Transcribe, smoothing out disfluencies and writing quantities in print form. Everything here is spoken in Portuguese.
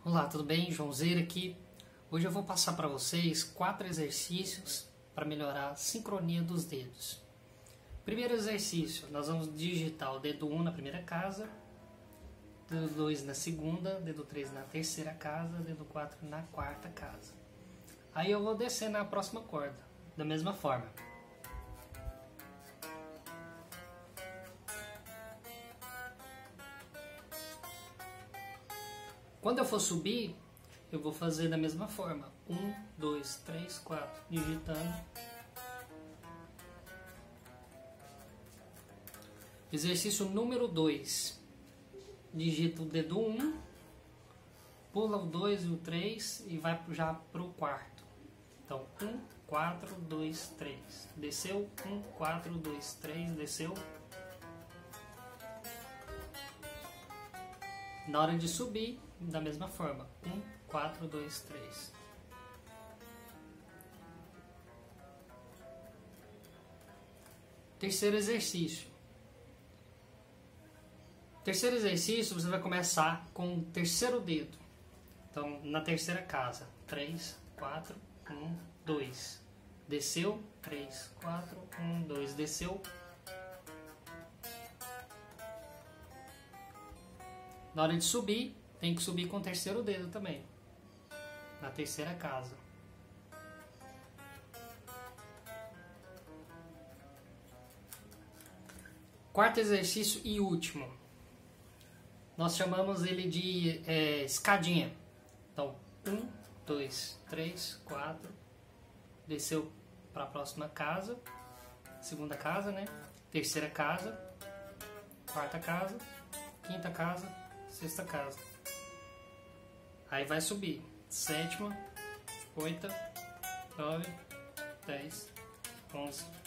Olá, tudo bem? Joãozeira aqui. Hoje eu vou passar para vocês 4 exercícios para melhorar a sincronia dos dedos. Primeiro exercício, nós vamos digitar o dedo 1 na primeira casa, dedo 2 na segunda, dedo 3 na terceira casa, dedo 4 na quarta casa. Aí eu vou descer na próxima corda, da mesma forma. Quando eu for subir, eu vou fazer da mesma forma. 1, 2, 3, 4, digitando. Exercício número 2. Digita o dedo 1, pula o 2 e o 3 e vai já para o quarto. Então, 1, 4, 2, 3. Desceu, 1, 4, 2, 3, desceu. Na hora de subir, da mesma forma. 1, 4, 2, 3. Terceiro exercício. Terceiro exercício, você vai começar com o terceiro dedo. Então, na terceira casa. 3, 4, 1, 2. Desceu. 3, 4, 1, 2. Desceu. Na hora de subir, tem que subir com o terceiro dedo também. Na terceira casa. Quarto exercício e último. Nós chamamos ele de escadinha. Então, 1, 2, 3, 4. Desceu para a próxima casa. Segunda casa, né? Terceira casa. Quarta casa. Quinta casa. Sexta casa. Aí vai subir. Sétima, 8, 9, 10, 11,